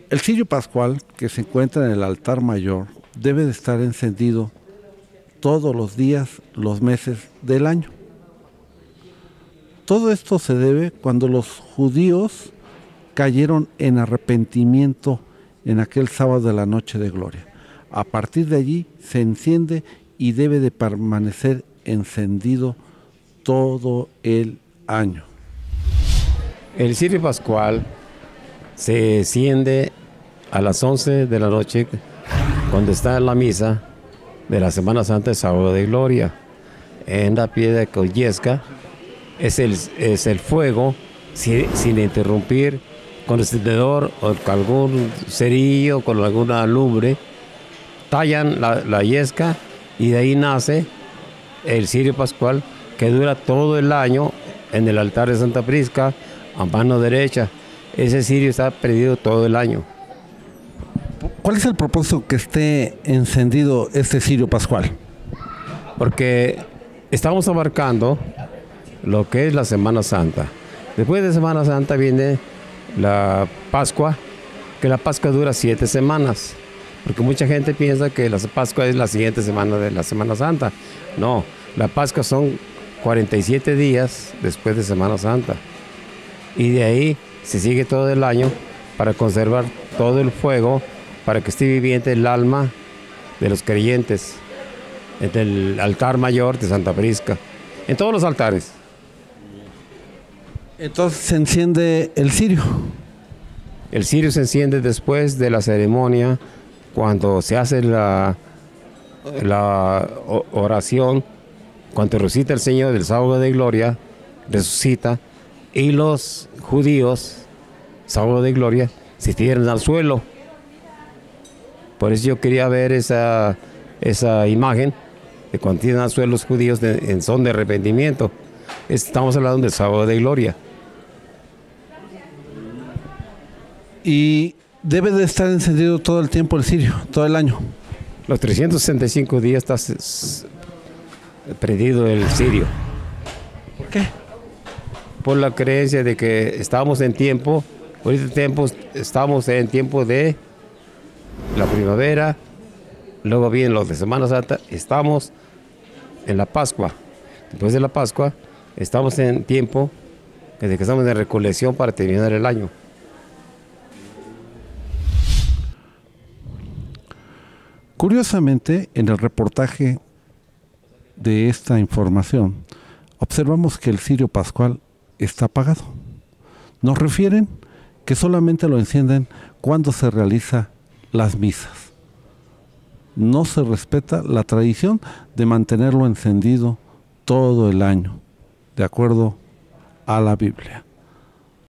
El cirio pascual que se encuentra en el altar mayor debe de estar encendido todos los días, los meses del año. Todo esto se debe cuando los judíos cayeron en arrepentimiento en aquel sábado de la noche de gloria. A partir de allí se enciende y debe de permanecer encendido todo el año. El cirio pascual se enciende a las 11 de la noche cuando está en la misa de la Semana Santa de Sábado de Gloria. En la piedra que yesca es el fuego sin interrumpir, con el encendedor o con algún cerillo, con alguna lumbre, tallan la yesca y de ahí nace el cirio pascual que dura todo el año en el altar de Santa Prisca a mano derecha. Ese cirio está prendido todo el año. ¿Cuál es el propósito que esté encendido este cirio pascual? Porque estamos abarcando lo que es la Semana Santa. Después de Semana Santa viene la Pascua, que la Pascua dura 7 semanas. Porque mucha gente piensa que la Pascua es la siguiente semana de la Semana Santa. No, la Pascua son 47 días después de Semana Santa. Y de ahí se sigue todo el año para conservar todo el fuego, para que esté viviente el alma de los creyentes en el altar mayor de Santa Prisca, en todos los altares. Entonces se enciende el cirio. El cirio se enciende después de la ceremonia, cuando se hace la oración, cuando resucita el Señor del sábado de gloria, resucita, y los judíos, sábado de gloria, se tiran al suelo. Por eso yo quería ver esa imagen de cuando tiran al suelo los judíos en son de arrepentimiento. Estamos hablando del sábado de gloria. Y debe de estar encendido todo el tiempo el cirio, todo el año. Los 365 días está prendido el cirio. ¿Por qué? Por la creencia de que estamos en tiempo, estamos en tiempo de la primavera, luego vienen los de Semana Santa, estamos en la Pascua. Después de la Pascua, estamos en tiempo de que estamos en recolección para terminar el año. Curiosamente, en el reportaje de esta información, observamos que el cirio pascual está apagado. Nos refieren que solamente lo encienden cuando se realiza las misas. No se respeta la tradición de mantenerlo encendido todo el año, de acuerdo a la Biblia.